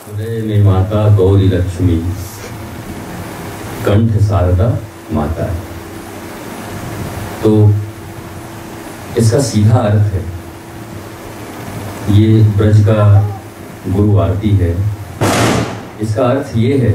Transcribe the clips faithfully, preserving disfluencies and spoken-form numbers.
हृदय में माता गौरी लक्ष्मी, कंठ शारदा माता है। तो इसका सीधा अर्थ है, ये ब्रज का गुरु आरती है। इसका अर्थ ये है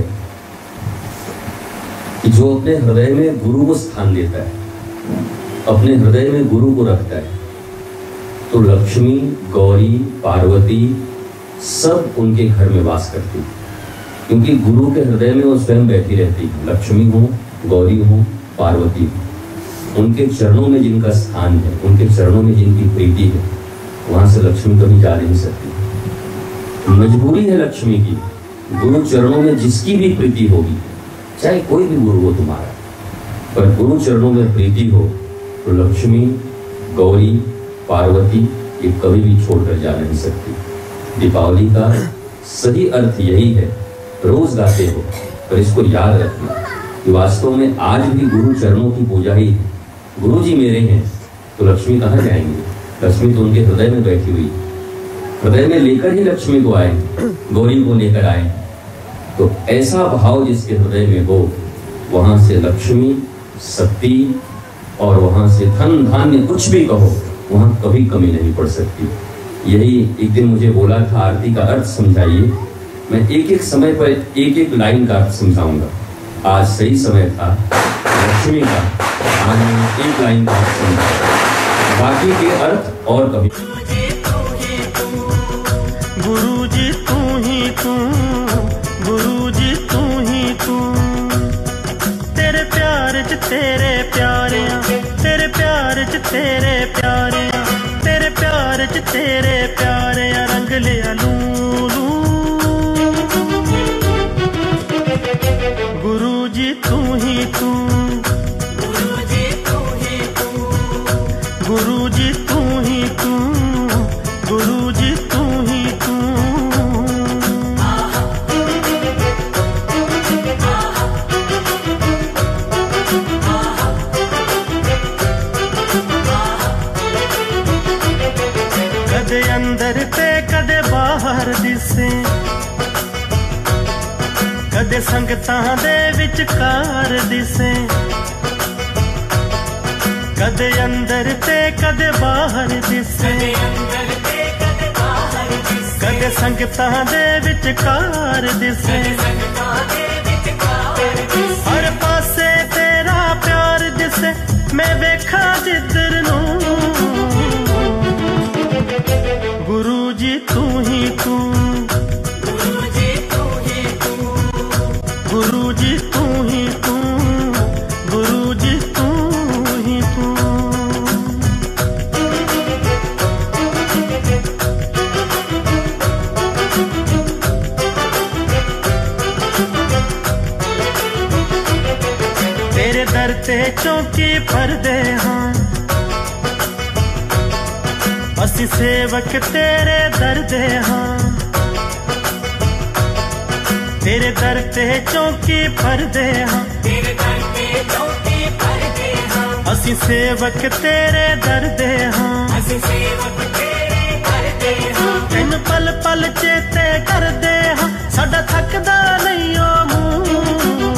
कि जो अपने हृदय में गुरु को स्थान देता है, अपने हृदय में गुरु को रखता है, तो लक्ष्मी, गौरी, पार्वती सब उनके घर में वास करती है, क्योंकि गुरु के हृदय में वो स्वयं बैठी रहती है। लक्ष्मी हो, गौरी हो, पार्वती हो, उनके चरणों में जिनका स्थान है, उनके चरणों में जिनकी प्रीति है, वहां से लक्ष्मी कभी जा नहीं सकती। मजबूरी है लक्ष्मी की, गुरु चरणों में जिसकी भी प्रीति होगी, चाहे कोई भी गुरु हो तुम्हारा, पर गुरु चरणों में प्रीति हो तो लक्ष्मी, गौरी, पार्वती ये कभी भी छोड़कर जा नहीं सकती। दीपावली का सही अर्थ यही है। रोज गाते हो, पर इसको याद रखना कि वास्तव में आज भी गुरु चरणों की पूजा ही है। गुरु जी मेरे हैं तो लक्ष्मी कहाँ जाएंगे? लक्ष्मी तो उनके हृदय में बैठी हुई, हृदय में लेकर ही लक्ष्मी को आए, गौरी को लेकर आए। तो ऐसा भाव जिसके हृदय में हो, वहां से लक्ष्मी, शक्ति और वहां से धन धान्य कुछ भी कहो, वहां कभी कमी नहीं पड़ सकती। यही एक दिन मुझे बोला था, आरती का अर्थ समझाइए। मैं एक एक समय पर एक एक लाइन का अर्थ समझाऊंगा। आज सही समय था लक्ष्मी का, आज मैंने एक लाइन का अर्थ समझा, बाकी के अर्थ और कभी। गुरु जी तू ही तू, गुरु जी तू ही तू, तेरे प्यार च तेरे प्यारे, तेरे प्यार च तेरे प्यारे, तेरे प्यार च तेरे प्यारे रंग लिया लूलू। गुरु जी तू ही तू, गुरु जी तू ही तू, गुरु जी तू ही तू, गुरु जी तू ही तू। कदे अंदर ते कदे बाहर दिसे, कदे संगतां दे विचकार दिसे, कदे अंदर ते कदे बाहर दिसे, कदे संगतां दे विचकार दिसे। हर पासे तेरा प्यार दिसे, मैं वेखा जिधर नूं। गुरु जी तू ही तू, गुरु जी तू ही तू, गुरु जी तू ही तू, गुरु जी तू ही तू। तेरे दर ते चौकी भरदे हां, असी सेवक तेरे दर दे हां, तेरे दर ते चौकी भरदे हां, तेरे दर ते चौकी भरदे हां, असी सेवक तेरे दर दे हां, असी सेवक तेरे दर दे हां। तैनू पल पल चेते करदे हां, साडा थकदा नहीं ओ मूंह।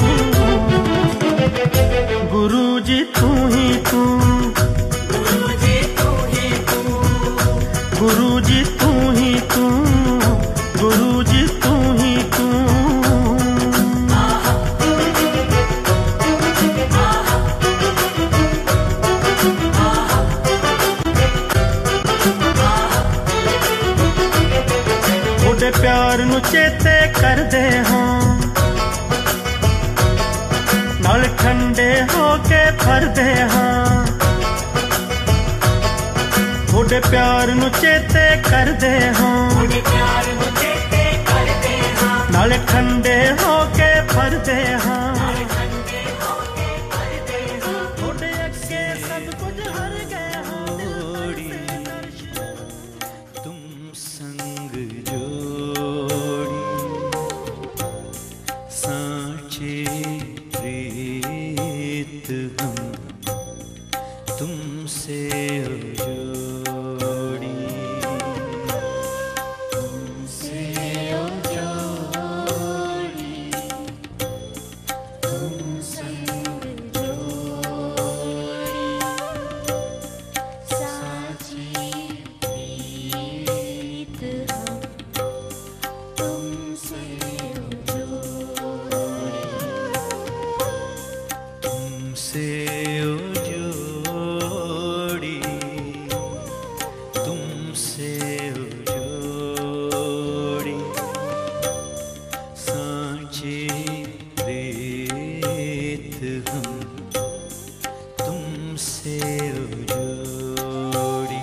गुरु जी तू ही तू, गुरु जी तू ही तू, गुरु जी तू ही तू, गुरु जी तू ही तू। थोड़े प्यार नू चेते करदे हां, नाल ठंडे होके भरदे हां, थोड़े प्यार नू चेते करदे हां, नाले ठंडे होके भरदे हां। थोड़े अगे सब कुछ हर गए हां, तुम संग जोड़ी सांचे प्रीत हम तुमसे जोड़ी, तुमसे जोड़ी। तुमसे जोड़ी सांचे रेत हम तुमसे जोड़ी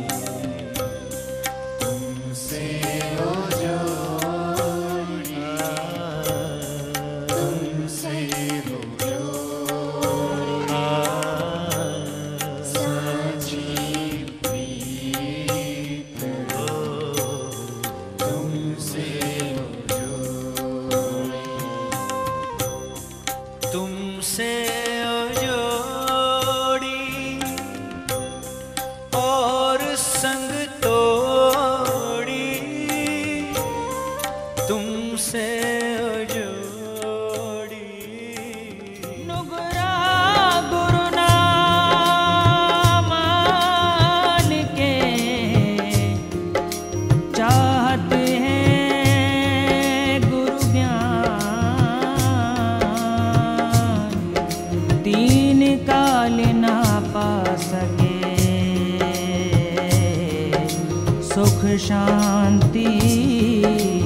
तुमसे जोड़ी तुमसे तुमसे जोड़ी और संग तोड़ी तुमसे जोड़ी नुगरा गुरु नाम मान के चाहत हैं गुरु ज्ञान तीन काल ना पा सके सुख शांति